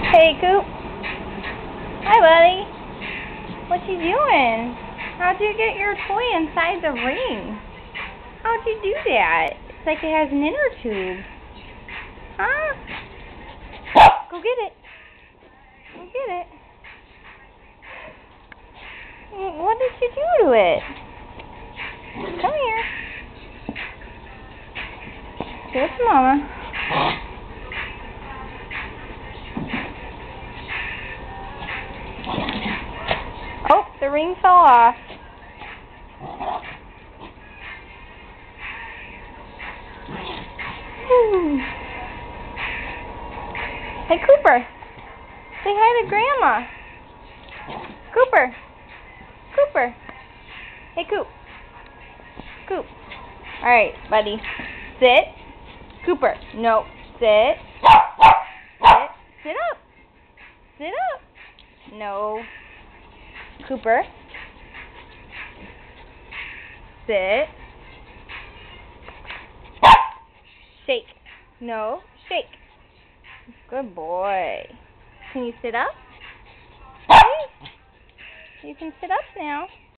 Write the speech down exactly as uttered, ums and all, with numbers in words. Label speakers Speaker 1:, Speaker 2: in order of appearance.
Speaker 1: Hey, Coop. Hi, buddy. What you doing? How'd you get your toy inside the ring? How'd you do that? It's like it has an inner tube. Huh? Go get it. Go get it. What did you do to it? Come here. Give it to Mama. Oh, the ring fell off. Hmm. Hey, Cooper. Say hi to Grandma. Cooper. Cooper. Hey, Coop. Coop. Alright, buddy. Sit. Cooper. No. Sit. Sit. Sit up. Sit up. No. Cooper. Sit. Shake. No. Shake. Good boy. Can you sit up? You can sit up now.